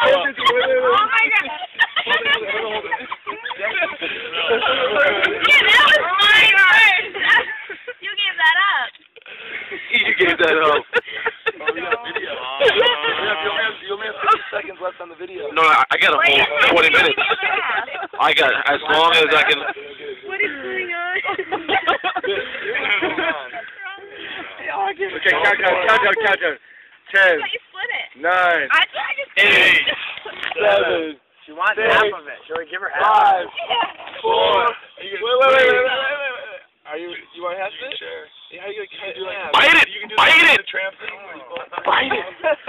Oh my god! Yeah, that was mine first. You gave that up. You gave that up. Oh, we got video. You only have 50 seconds left on the video. No, I got a whole 20 minutes. I got as long as I can. What is going on? Okay, countdown. 10, You split it. 9, I just 8, 7. She wants 6, half of it. Should we give her half? 5, 4. Wait. Are you want half of it? Sure. Yeah, how you gonna do like Bite it! You can do Bite like it! the tramp thing. Bite it!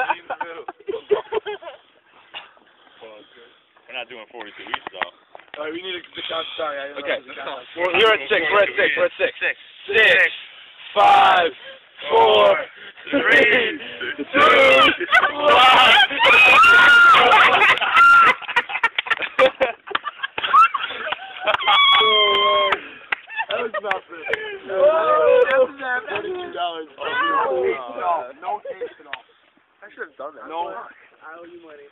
We're not doing 42 each, though. Alright, we need to count. Sorry. Okay. We're at 6. We're at 6. 6, 5, 4, 3, 2, 1. That was nothing. $42. No taste at all. I should have done that. No. I owe you money.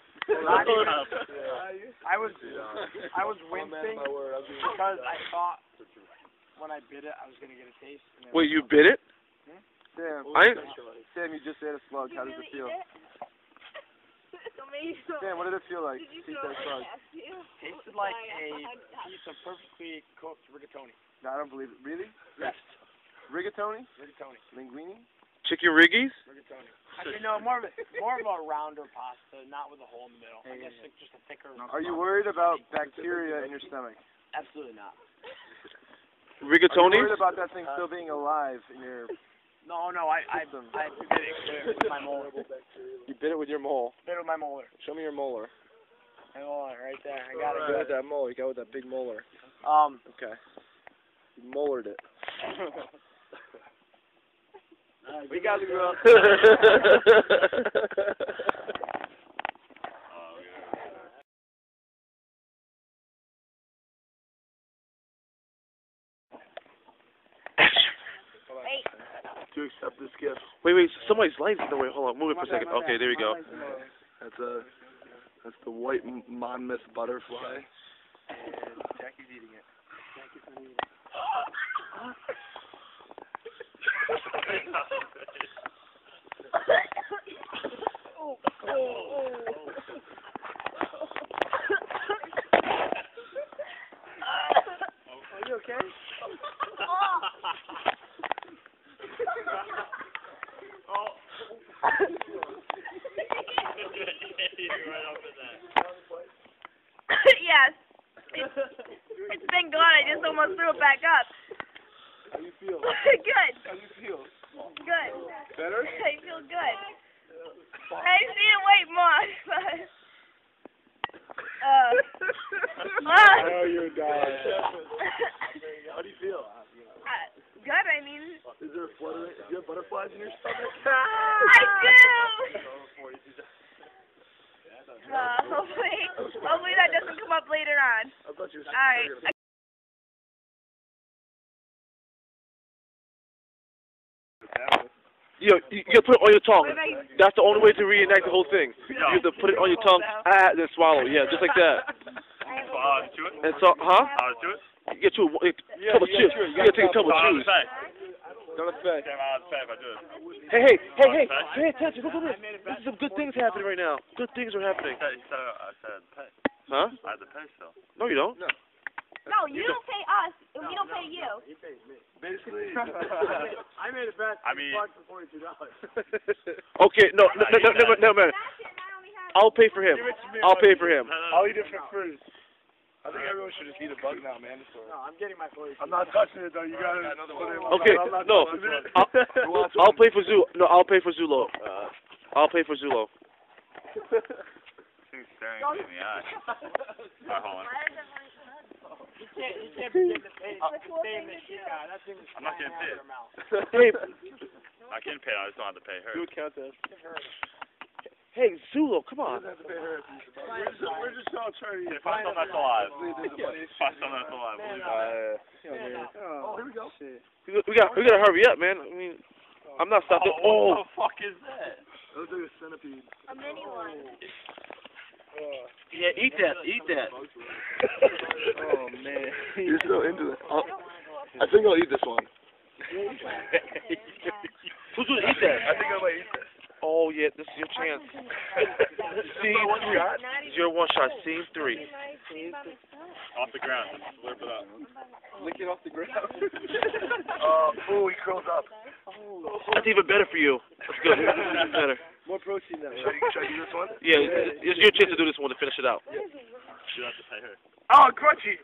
I was wincing because I thought when I bit it I was gonna get a taste. And Wait, you bit it? Sam, you just ate a slug. How does it feel? It's amazing. Sam, what did it feel like? Did you Eat throw that slug. tasted like a piece of perfectly cooked rigatoni. No, I don't believe it. Really? Yes. Rigatoni? Rigatoni. Linguine? Chicken riggies? Rigatoni. Actually, no, more of a rounder pasta, not with a hole in the middle. I guess like just a thicker. Are you worried about bacteria in your stomach? Absolutely not. Rigatoni? Are you worried about that thing still being alive in your... No, I bit it with my molar. You bit it with your mole. Bit it with my molar. Show me your molar. My molar, right there. I got You got it. that molar. You got with that big molar. Okay. You molared it. We got to go. Do you accept this gift? Wait, somebody's lights in the way. Hold on, move it for a second. Okay, there we go. That's the white Monmouth butterfly. Jackie's eating it. Are you okay? Yes. It's been gone. I just almost threw it back up. How do you feel? Good. How do you feel? Good. Better? I feel good. I just need to wait more. Oh, you're dying. How do you feel? Good. I mean, Is there a flutter? Do you have butterflies in your stomach? I do. Hopefully that doesn't come up later on. I thought you were All right. You gotta put it on your tongue. That's the only way to reenact the whole thing. You have to put it on your tongue, then swallow. Yeah, just like that. To it? And so, huh? To it? You get you a couple chews. You gotta take a couple chews. Don't affect. Came out of the pay if I do it. Hey, pay attention. Look at this. This is some good things happening right now. Good things are happening. I said pay. Huh? I had to pay still. No, you don't. No, you don't pay us, and we don't pay you. He pays me. Basically. I made a bet. I mean- For $42. Okay, no, man. I'll pay for him. I'll pay for him. I'll eat it for free. I think everyone should just eat a bug now, man. No, I'm getting my $42. I'm not touching it though. You gotta put it in. Okay, no. I'll pay for Zulo. No, I'll pay for Zulo. I'll pay for Zulo. She's staring me in the eye. Alright, hold on. He can't begin to pay. That thing is I'm not getting paid. Hey, I can pay. I just don't have to pay her. Do a contest. hey, Zulo, come on. We're just all trying to. If I still not alive. If If I still not alive. Oh, here we go. We gotta hurry up, man. I mean, I'm not stopping. What the fuck is that? That looks like a centipede. A mini one. Yeah, eat that. Eat that. Oh man. You're so into it. I think I'll eat this one. Who's gonna eat that? I think I might eat this. Oh yeah, this is your chance. Scene 3. It's your one shot. Scene 3. Off the ground. Just slurp it up. Lick it off the ground. Ooh, he curls up. That's even better for you. That's good. That's better. More protein than Should I do this one? Yeah, it's your chance to do this one to finish it out. You have to pay her. Oh, crunchy.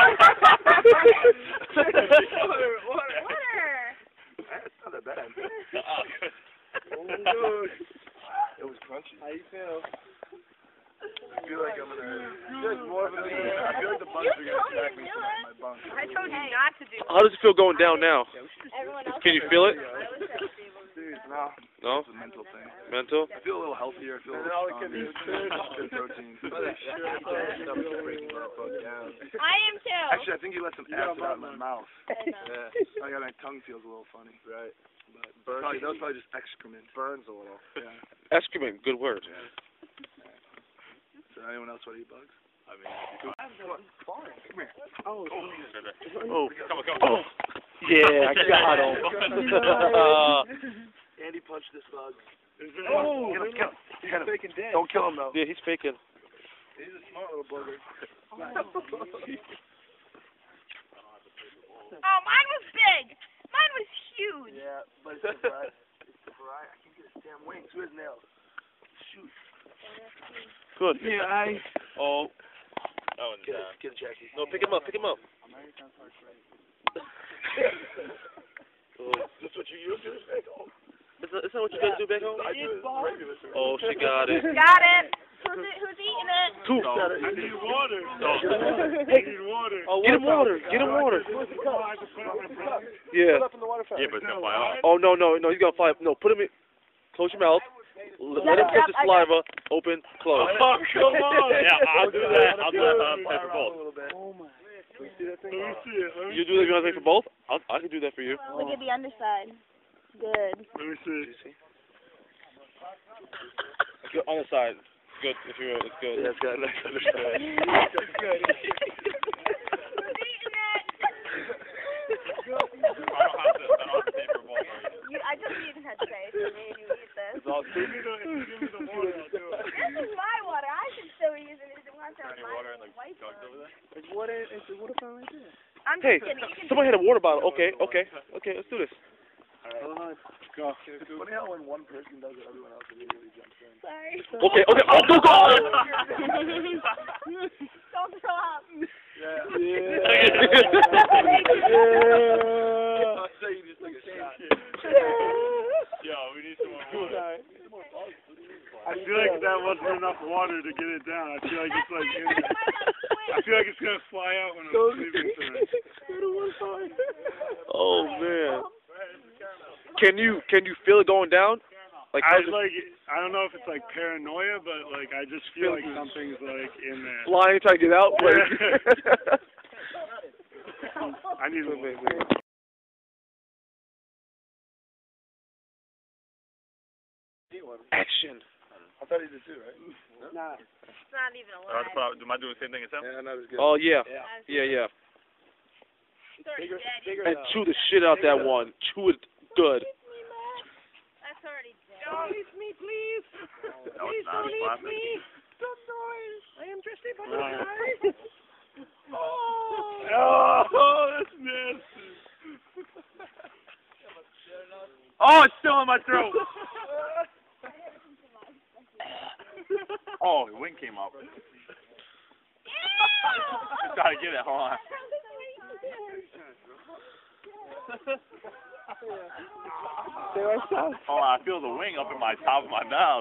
Water. That's not that bad. Oh, Good. It was crunchy. How you feel? I feel like I'm gonna. More of a I feel like the bugs are gonna attack me tonight in my bunk. I told you not to do How does it feel going down now? Can you feel it? Dude, no. No? It's a mental thing. Mental? I feel a little healthier. I feel a little stronger. Good protein. I am too. Actually, I think you let some acid out of my mouth. Yeah. My tongue feels a little funny. Right. But that was probably just excrement. Burns a little. Yeah. Excrement, good word. So anyone else want to eat bugs? I mean, Oh. come on. Oh. Yeah, I got him. Andy punched this bug. Oh, Get him. he's faking dead. Don't kill him though. Yeah, he's faking. He's a smart little bugger. Oh, mine was big. Mine was huge. Yeah, but it's the variety. It's the variety. I can get his damn wings with his nails. Shoot. Good. Yeah, Oh. Oh, and Get Jackie. No, pick him up. Pick him up. Is this what you use? Is that what you guys do back home? I do it regular. Oh, she got it. Got it. Who's eating it? Two. I need water. Hey, water. get him water. Get him water. Yeah. Yeah, but it's gonna fly off. Oh, no, he's gonna fly. No, put him in. Close your mouth. Let him catch the saliva. Open, close. Oh, come on. Yeah, I'll do that. I'll do that. Pay for both. oh my. Can we see that thing? You do that? You want to take for both? I can do that for you. Look at the underside. Good. Let me see. Good, on the side. Good. If you it's good. Yeah, it's got a nice underside. That's good. Who's eating it? I don't have to pay for both. I just even had to say it to me and you eat this. It's all Give me the water. I'll do it. This is my water. I should still use it. Is it one time? Any water in the jugs over there? It's water. It's a water fountain right there. I'm Hey, just kidding. You can somebody had a water bottle. Okay, let's do this. Go. It's funny how when one person does it, everyone else immediately jumps in. Sorry. Okay. Oh, go! Don't throw up. Yeah. Yeah. I'll say you just took a shot. Yo, we need some more water. I feel like that wasn't enough water to get it down. I feel like it's like in there. I feel like it's gonna fly out when I'm sleeping tonight. Oh man. Can you feel it going down? Like I don't know if it's like paranoia, but like I just feel like something's like in there. flying, trying to get out. Like, I need water. Action. I thought he did too, right? Nah. It's not even Do I have to alive. am I doing the same thing as him? Yeah, that was good. Oh yeah. Yeah. It's already dead. And chew the shit out that one. Chew it good. That's already dead. Don't eat me, please. No, it's not. It's plastic. Stop noise. I am Tristan Oh, that's nasty. Oh, it's still in my throat. Oh, the wing came up. Gotta get it. Hold on. Oh, I feel the wing up in my top of my mouth.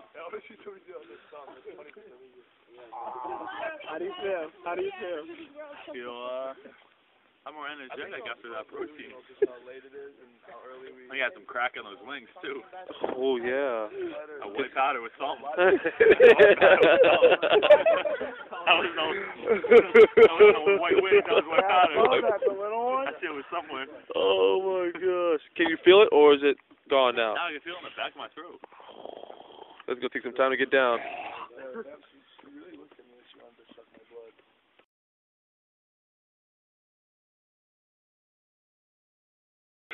How do you feel? How do you feel? I feel I'm more energetic after that protein. I got some crack in those wings too. Oh yeah. A white powder with something. That was no white wing. That was white powder. The little one? That shit was somewhere. Oh my gosh. Can you feel it or is it gone now? Now I can feel it in the back of my throat. Let's go take some time to get down.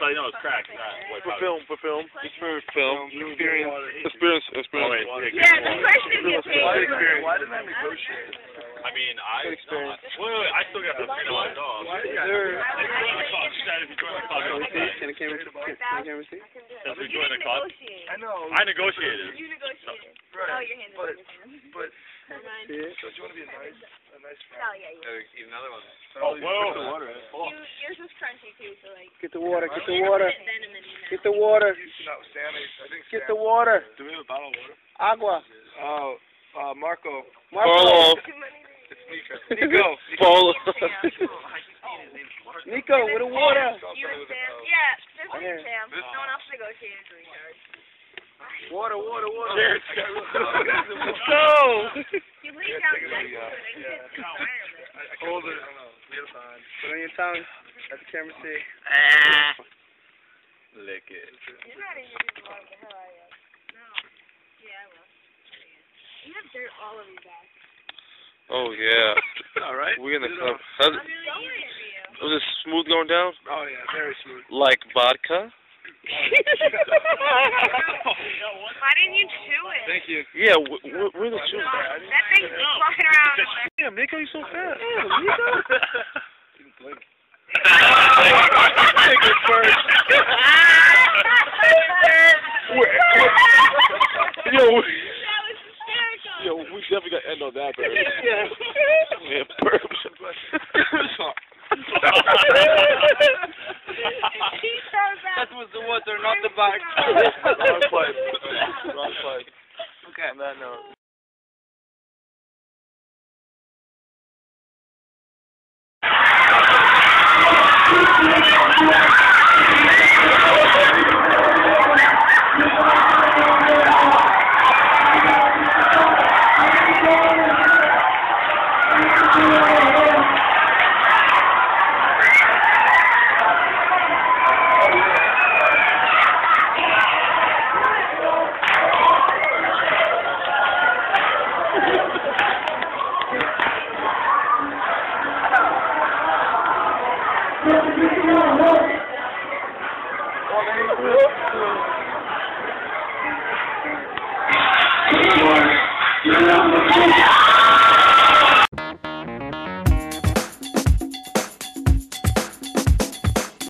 So I know it's cracked. For film. It's for film. Experience. Oh, wait, Yeah, the question gets paid. Why didn't I negotiate? I mean, I still got the $3 off. Why? If you join the club, Can the camera see? if you join the club, I know. I negotiated. You negotiated. Right. Oh, your hand is But See it? don't you want to be a nice friend? Oh, yeah, yeah. Eat another one. Oh, whoa. Yours was crunchy, too, so, like... Get the water. Get the Then water. and then Get the water. No, Sammy. I think Get Sam. the water. Do we have a bottle of water? Agua. Oh, Marco. Paulo. Nico. Paulo. Nico, with the water. You and Sam? Yeah, just me and Yeah. Sam. No one else negotiated for recharge. Water. Cheers. No. You leave down next to it. Hold it. Put on your tongue. Let the camera see. Lick it. You're not even using water, the hell are you? No. Yeah, I will. You have dirt all over your back. Oh yeah. All right. We're in the club. I'm really eager for you. Was it smooth going down? Oh yeah, very smooth. Like vodka? Why didn't you chew it? Thank you. Yeah, we're the two. That thing's flying around. Damn, Nico, you so fast. Take it first. Yo, we definitely got to end on that, baby. Yeah, burps. That was the water, not the bag. Wrong place. Okay. On that note. You're